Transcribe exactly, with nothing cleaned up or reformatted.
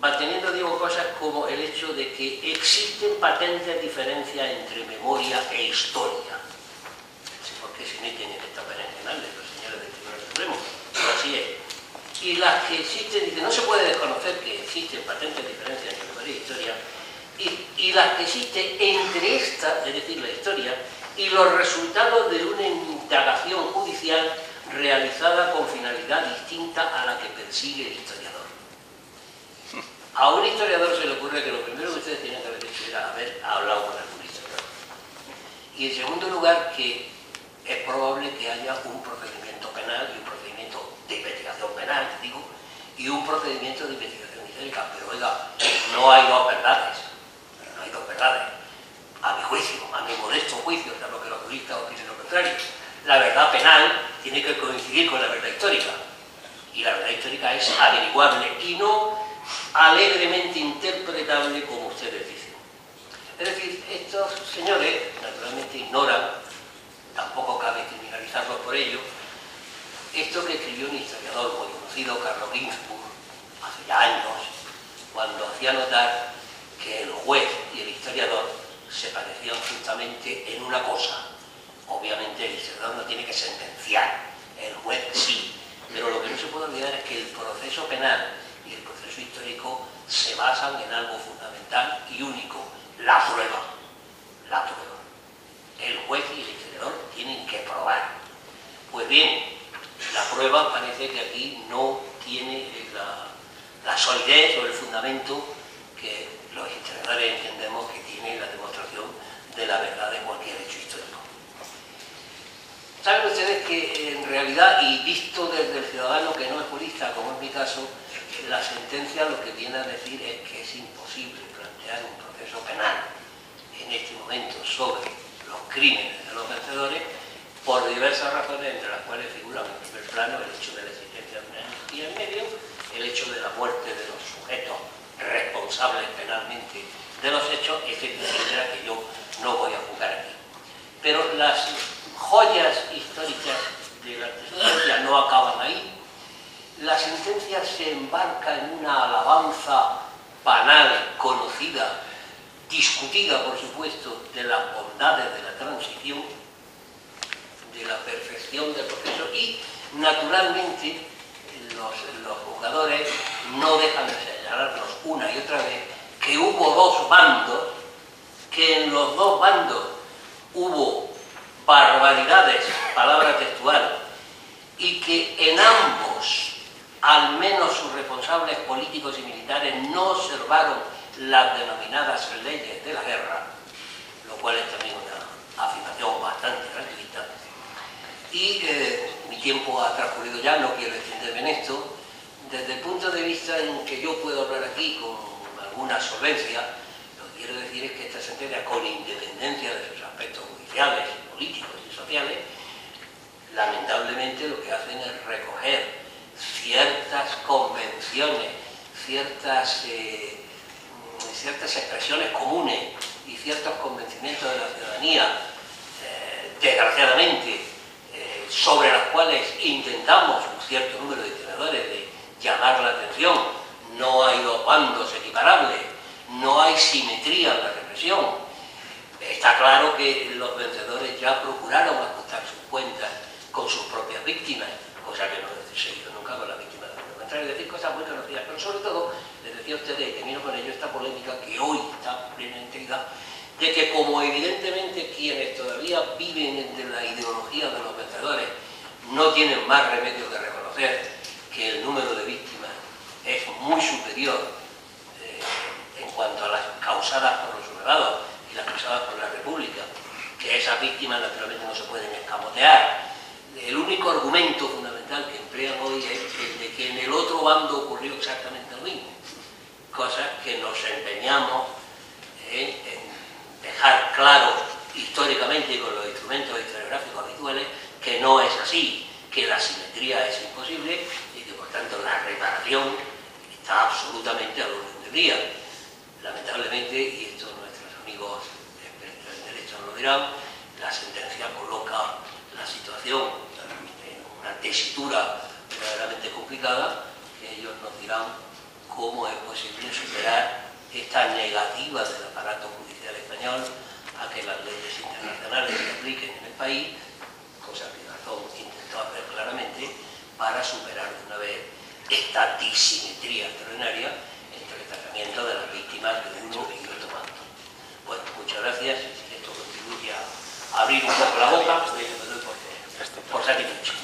manteniendo, digo, cosas como el hecho de que existen patentes diferencias entre memoria e historia. No sé por qué se meten en esta berenjenal de los señores del Tribunal Supremo, pero así es. Y las que existen, dice, no se puede desconocer que existen patentes diferencias entre memoria e historia, y, y las que existen entre esta, es decir, la historia, y los resultados de una indagación judicial realizada con finalidad distinta a la que persigue el historiador. A un historiador se le ocurre que lo primero que ustedes tienen que haber hecho era haber hablado con algún historiador. Y en segundo lugar, que es probable que haya un procedimiento penal y un procedimiento de investigación penal, digo, y un procedimiento de investigación histórica. Pero oiga, no hay dos verdades, no hay dos verdades. A mi juicio, a mi modesto juicio, salvo que los juristas opinen lo contrario. La verdad penal tiene que coincidir con la verdad histórica. Y la verdad histórica es averiguable y no alegremente interpretable como ustedes dicen. Es decir, estos señores naturalmente ignoran, tampoco cabe criminalizarlos por ello, esto que escribió un historiador muy conocido, Carlos Ginzburg, hace ya años, cuando hacía notar que el juez y el historiador se parecían justamente en una cosa. Obviamente el historiador no tiene que sentenciar, el juez sí, pero lo que no se puede olvidar es que el proceso penal y el proceso histórico se basan en algo fundamental y único, la prueba. La prueba. El juez y el historiador tienen que probar. Pues bien, la prueba parece que aquí no tiene la, la solidez o el fundamento que los historiadores entendemos que tiene la demostración de la verdad de cualquier hecho histórico. Saben ustedes que en realidad, y visto desde el ciudadano que no es jurista, como es mi caso, la sentencia lo que viene a decir es que es imposible plantear un proceso penal en este momento sobre los crímenes de los vencedores por diversas razones, entre las cuales figuran en primer plano el hecho de la existencia de una energía en medio, el hecho de la muerte de los sujetos responsables penalmente de los hechos, etcétera, etcétera, que yo no voy a juzgar aquí. Pero las joyas históricas de la sentencia no acaban ahí. La sentencia se embarca en una alabanza banal, conocida, discutida, por supuesto, de las bondades de la transición, de la perfección del proceso, y, naturalmente, los, los juzgadores no dejan de señalarnos una y otra vez que hubo dos bandos, que en los dos bandos hubo barbaridades, palabra textual, y que en ambos, al menos sus responsables políticos y militares, no observaron las denominadas leyes de la guerra, lo cual es también una afirmación bastante tranquilita. Y eh, mi tiempo ha transcurrido ya, no quiero extenderme en esto. Desde el punto de vista en que yo puedo hablar aquí con alguna solvencia, lo que quiero decir es que esta sentencia, con independencia de sus aspectos judiciales, políticos y sociales, lamentablemente lo que hacen es recoger ciertas convenciones, ciertas, eh, ciertas expresiones comunes y ciertos convencimientos de la ciudadanía, eh, desgraciadamente, eh, sobre las cuales intentamos un cierto número de historiadores de llamar la atención. No hay dos bandos equiparables, no hay simetría en la represión. Está claro que los vencedores ya procuraron ajustar sus cuentas con sus propias víctimas, cosa que no he seguido nunca con las víctimas de lo contrario, decir cosas muy conocidas, pero sobre todo, les decía a ustedes, y termino con ello, esta polémica que hoy está plena intriga, de que como evidentemente quienes todavía viven de la ideología de los vencedores no tienen más remedio que reconocer que el número de víctimas es muy superior eh, en cuanto a las causadas por los sublevados y las causadas por la República, que esas víctimas naturalmente no se pueden escamotear. El único argumento fundamental que emplean hoy es el de que en el otro bando ocurrió exactamente lo mismo, cosas que nos empeñamos en, en dejar claro históricamente y con los instrumentos historiográficos habituales que no es así, que la simetría es imposible y que por tanto la reparación está absolutamente al orden del día. Lamentablemente, y esto nuestros amigos expertos en derecho nos lo dirán, la sentencia coloca la situación en una tesitura verdaderamente complicada, que ellos nos dirán cómo es posible superar esta negativa del aparato judicial español a que las leyes internacionales se apliquen en el país, cosa que Garzón intentó hacer claramente, para superar de una vez esta disimetría extraordinaria entre el tratamiento de las víctimas de uno y otro bando. Bueno, muchas gracias. Si esto contribuye a abrir un poco la boca, pues yo me doy por, por satisfecho.